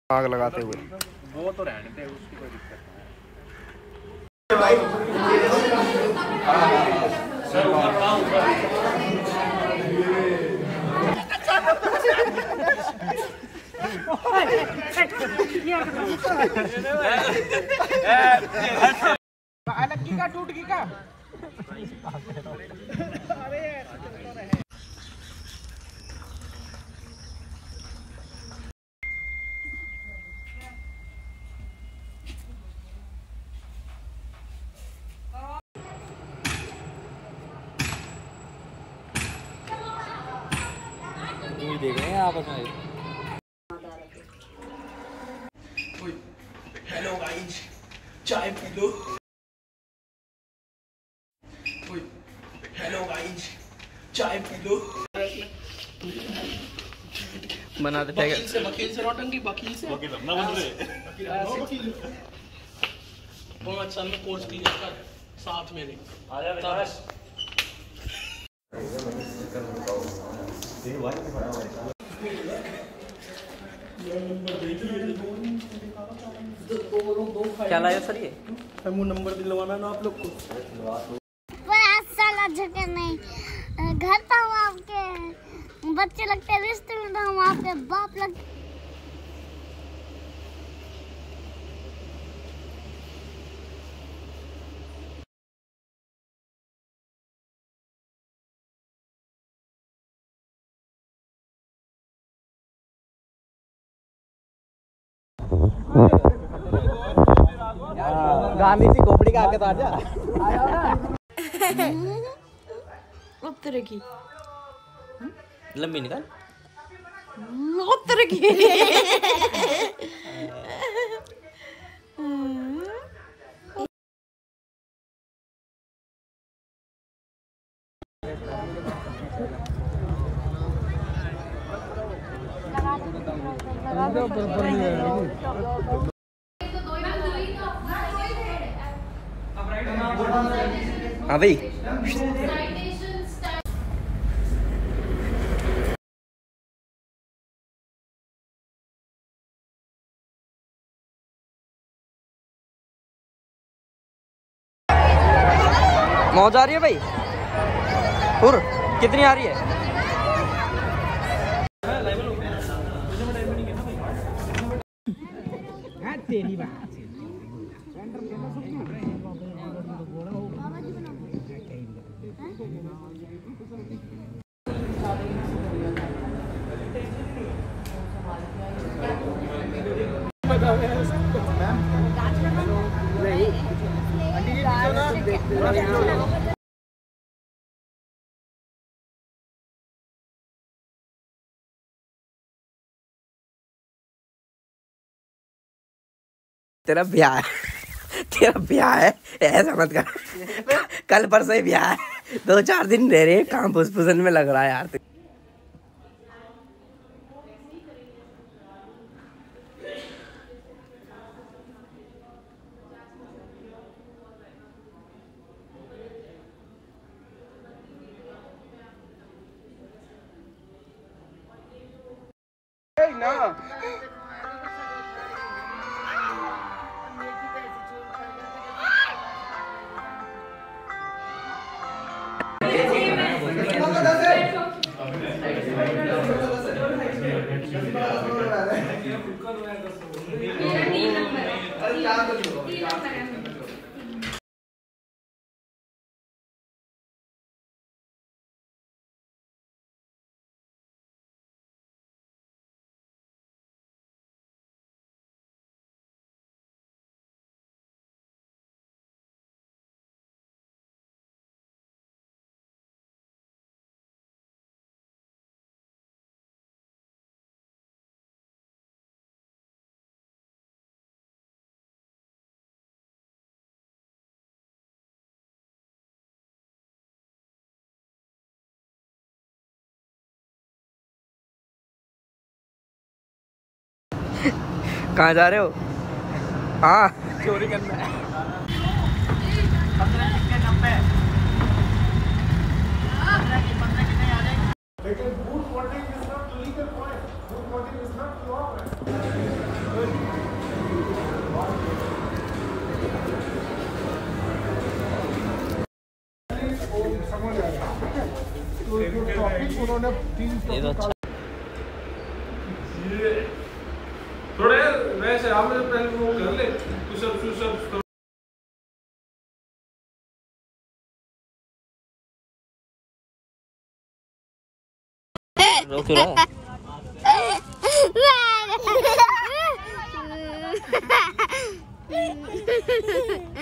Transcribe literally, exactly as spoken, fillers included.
आग लगाते हुए। वो तो रहने दे, उसकी कोई दिक्कत नहीं। अलग की का टूट की का देख रहे हैं आपस में। हेलो गाइस, चाय पी लो। हेलो गाइस, चाय पी लो। बनाते थे वकील से वकील से नौटंकी वकील से वकील अपना बन रहे वकील पाँच साल में कोर्स क्लियर कर साथ मेरे आ जा बेटा। क्या लाया सर ये? हमको नंबर दिलवाना ना आप लोग को। साला झगड़ नहीं, घर तो हम आपके बच्चे लगते हैं, रिश्ते में तो हम आपके बाप लगते। गांधी जी खोपड़ी का आके तो आजा। अब तरह की लंबी निकाल। अब तरह की हाँ भाई, मौज आ रही है भाई। और कितनी आ रही है? तेरी बात तेरा ब्याह है, तेरा ब्याह है, ऐसा मत कर। कल परसों ही ब्याह है, दो चार दिन रह रहे, काम फुसफुसन में लग रहा है यार। ना कहाँ जा रहे हो? हाँ, चोरी करना है। उन्होंने तीन ये तो अच्छा थोड़े वैसे आप मेरे पहले वो कर ले पुशअप पुशअप रो क्यों रहा है?